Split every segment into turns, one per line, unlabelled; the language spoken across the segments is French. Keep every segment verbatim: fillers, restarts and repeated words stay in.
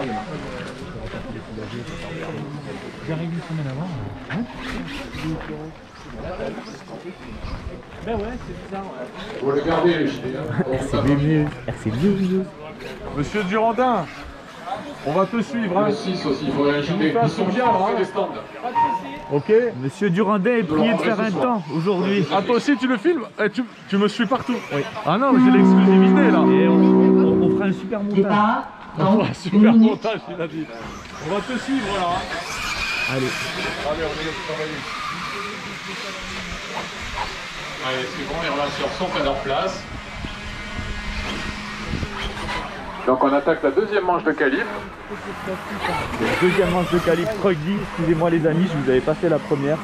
J'arrive une semaine avant. Hein? Ben ouais, c'est bizarre. Ouais.
Vous le gardez les gilets.
R C neuf.
Monsieur Durandin, on va te suivre. Hein.
Le six aussi, il faudrait un gilet.
Ils sont bien là.
Des stands.
Ok.
Monsieur Durandin est prié de faire un temps aujourd'hui.
Ah, toi aussi tu le filmes eh, tu, tu me suis partout. Oui. Ah non, j'ai l'exclusivité là.
Et on, on, on fera un super montage.
On fera un super montage, il a dit. On va te suivre là. Hein.
Allez.
Allez, on est travailler.
Allez, c'est bon, les relations sont à leur place. Donc on attaque la deuxième manche de calibre.
Deuxième manche de calibre Truggy. Excusez-moi les amis, je vous avais pas fait la première.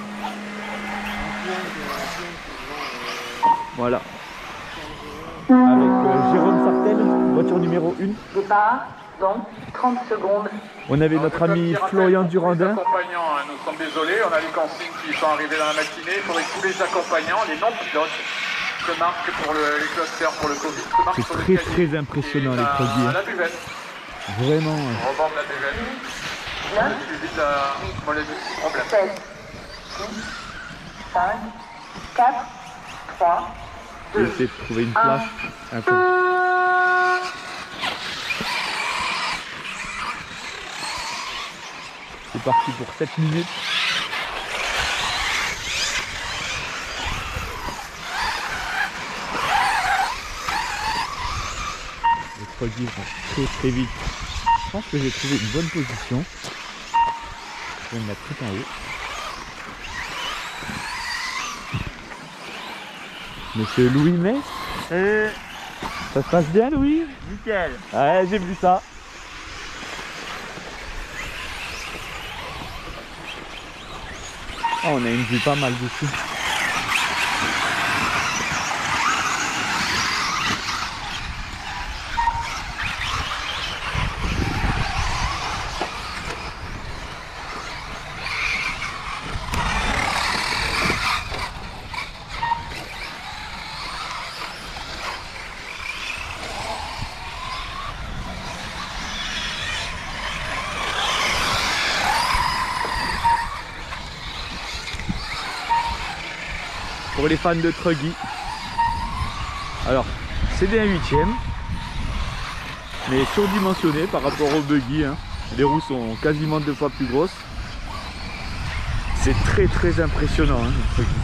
Voilà. Avec euh, Jérôme Sartel, voiture numéro un.
Départ dans trente secondes.
On avait notre ami Florian Durandin.
Les accompagnants, hein, nous sommes désolés, on a les consignes qui sont arrivées dans la matinée. Il faudrait que tous les accompagnants, les non-pilotes, se marquent pour le, les clusters pour le Covid.
C'est très très impressionnant les Truggy.
La, la buvette.
Vraiment.
On rebande la buvette.
neuf,
Suivi de la molette de problème.
sept, six, cinq, quatre, trois,
J'ai essayé de trouver une place. Un peu. C'est parti pour sept minutes. Les Truggy vont très très vite. Je pense que j'ai trouvé une bonne position. Je vais me mettre tout en haut. Monsieur Louis Metz.
Euh,
Ça se passe bien Louis?
nickel.
Ouais, j'ai vu ça. Oh, on a une vue pas mal dessus. Pour les fans de Truggy. Alors, c'est bien huitième, mais surdimensionné par rapport au buggy. Hein. Les roues sont quasiment deux fois plus grosses. C'est très très impressionnant, hein, le Truggy.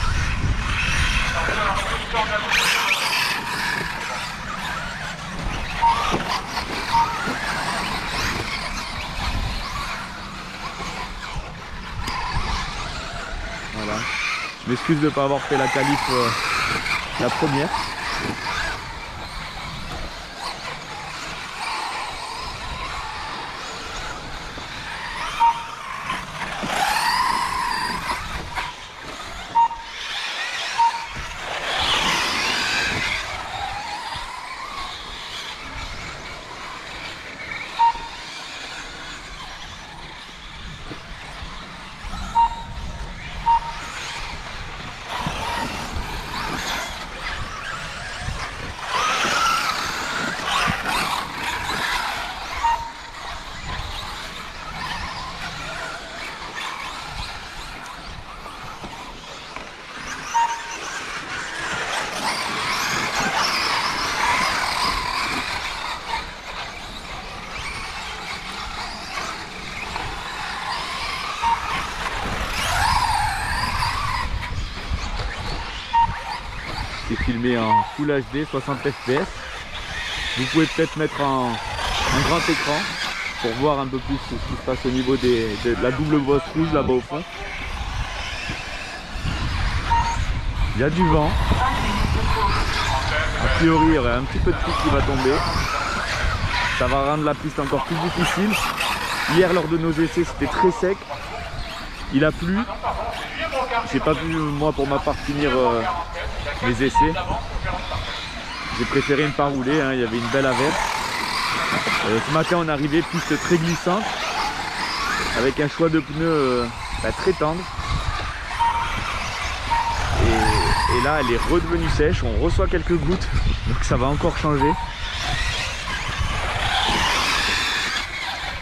Voilà. Je m'excuse de ne pas avoir fait la qualif euh, la première. C'est filmé en Full H D, soixante F P S. Vous pouvez peut-être mettre un, un grand écran pour voir un peu plus ce qui se passe au niveau des, de la double bosse rouge là-bas au fond. Il y a du vent. A priori, il y aurait un petit peu de pluie qui va tomber. Ça va rendre la piste encore plus difficile. Hier, lors de nos essais, c'était très sec. Il a plu. J'ai pas pu, moi, pour ma part, finir euh, mes essais. J'ai préféré ne pas rouler, hein. Il y avait une belle averse. Euh, ce matin, on est arrivé piste très glissante, avec un choix de pneus euh, bah, très tendre. Et, et là, elle est redevenue sèche. On reçoit quelques gouttes, donc ça va encore changer.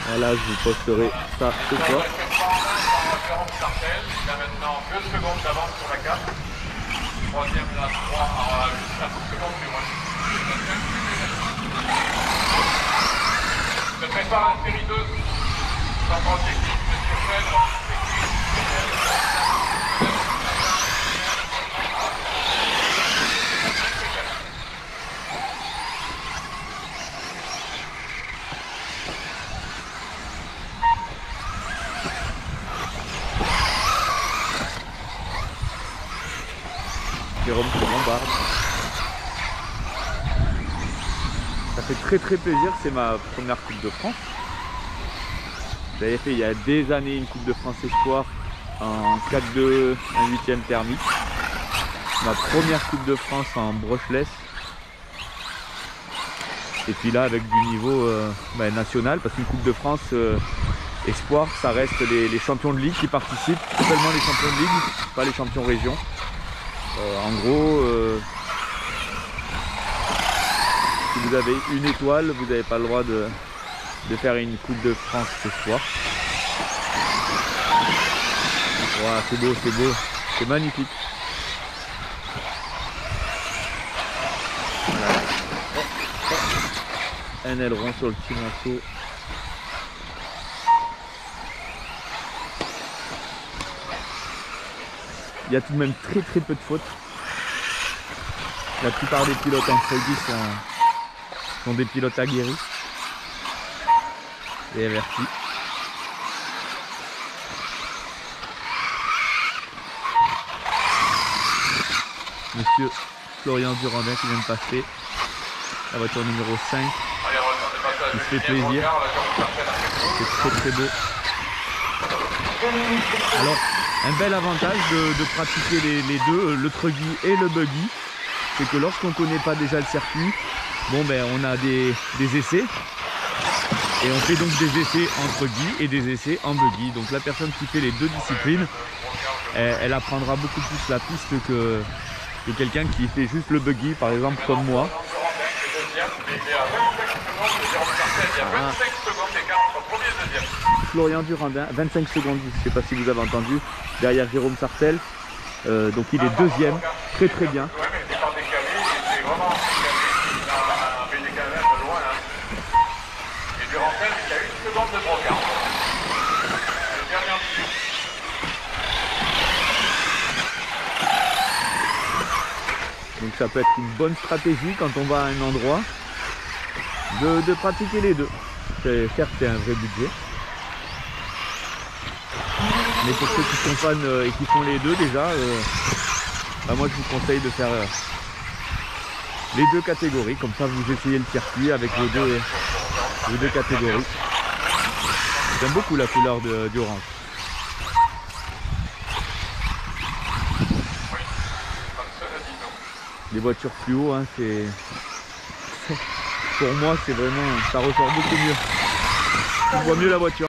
Voilà, je vous posterai ça ce soir.
Jérôme Sartel, il a maintenant deux secondes d'avance sur la carte. Troisième, la trois, à douze secondes plus loin. Se prépare la série deux. Centre objectif, monsieur Fèvre.
Jérôme se bombarde. Ça fait très très plaisir, c'est ma première Coupe de France. J'avais fait il y a des années une Coupe de France Espoir en quatre deux, un huitième thermique. Ma première Coupe de France en brushless. Et puis là avec du niveau euh, bah, national, parce qu'une Coupe de France euh, Espoir, ça reste les, les champions de ligue qui participent, seulement les champions de ligue, pas les champions région. Euh, en gros, euh, si vous avez une étoile, vous n'avez pas le droit de, de faire une Coupe de France ce soir. Voilà, c'est beau, c'est beau, c'est magnifique. Voilà. Un aileron sur le petit morceau. Il y a tout de même très très peu de fautes. La plupart des pilotes en Freudy sont, sont des pilotes aguerris et avertis. Monsieur Florian Durandin qui vient de passer. La voiture numéro cinq. Il se fait plaisir. C'est très très beau. Alors, un bel avantage de, de pratiquer les, les deux, le truggy et le buggy, c'est que lorsqu'on ne connaît pas déjà le circuit, bon ben on a des, des essais et on fait donc des essais en truggy et des essais en buggy. Donc la personne qui fait les deux disciplines, elle, elle apprendra beaucoup plus la piste que, que quelqu'un qui fait juste le buggy, par exemple comme moi. Voilà. Florian Durandin, vingt-cinq secondes, je ne sais pas si vous avez entendu, derrière Jérôme Sartel. Euh, donc il est deuxième, très très bien. Donc ça peut être une bonne stratégie quand on va à un endroit de, de pratiquer les deux. Certes c'est un vrai budget. Mais pour ceux qui sont fans euh, et qui font les deux déjà, euh, bah moi je vous conseille de faire euh, les deux catégories. Comme ça vous essayez le circuit avec vos deux, vos deux catégories. J'aime beaucoup la couleur de, du orange. Les voitures fluo, hein, c'est pour moi c'est vraiment, ça ressort beaucoup mieux. On voit mieux la voiture.